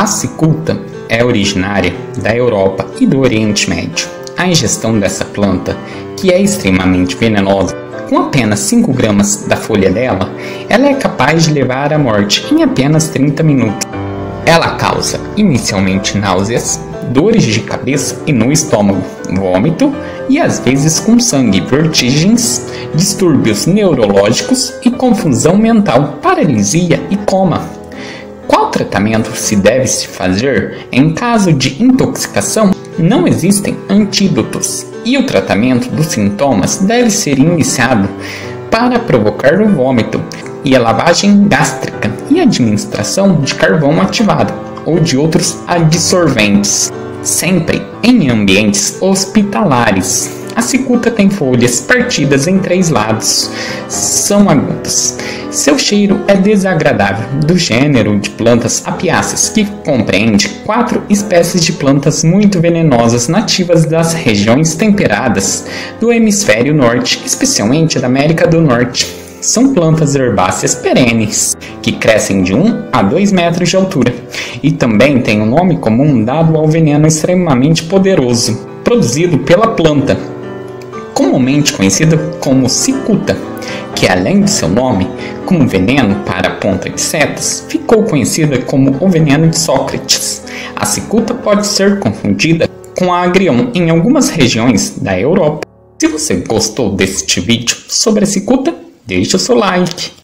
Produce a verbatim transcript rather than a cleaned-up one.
cicuta é originária da Europa e do Oriente Médio. A ingestão dessa planta, que é extremamente venenosa, com apenas cinco gramas da folha dela, ela é capaz de levar à morte em apenas trinta minutos. Ela causa inicialmente náuseas, dores de cabeça e no estômago, vômito e às vezes com sangue, vertigens, distúrbios neurológicos e confusão mental, paralisia e coma. Qual tratamento se deve se fazer em caso de intoxicação? Não existem antídotos e o tratamento dos sintomas deve ser iniciado para provocar o vômito e a lavagem gástrica e administração de carvão ativado ou de outros adsorventes, sempre em ambientes hospitalares. A cicuta tem folhas partidas em três lados, são agudas. Seu cheiro é desagradável, do gênero de plantas apiáceas, que compreende quatro espécies de plantas muito venenosas nativas das regiões temperadas do hemisfério norte, especialmente da América do Norte. São plantas herbáceas perenes, que crescem de um a dois metros de altura, e também tem um nome comum dado ao veneno extremamente poderoso, produzido pela planta, comumente conhecida como cicuta, que além de seu nome, como veneno para a ponta de setas, ficou conhecida como o veneno de Sócrates. A cicuta pode ser confundida com a agrião em algumas regiões da Europa. Se você gostou deste vídeo sobre a cicuta, deixe o seu like.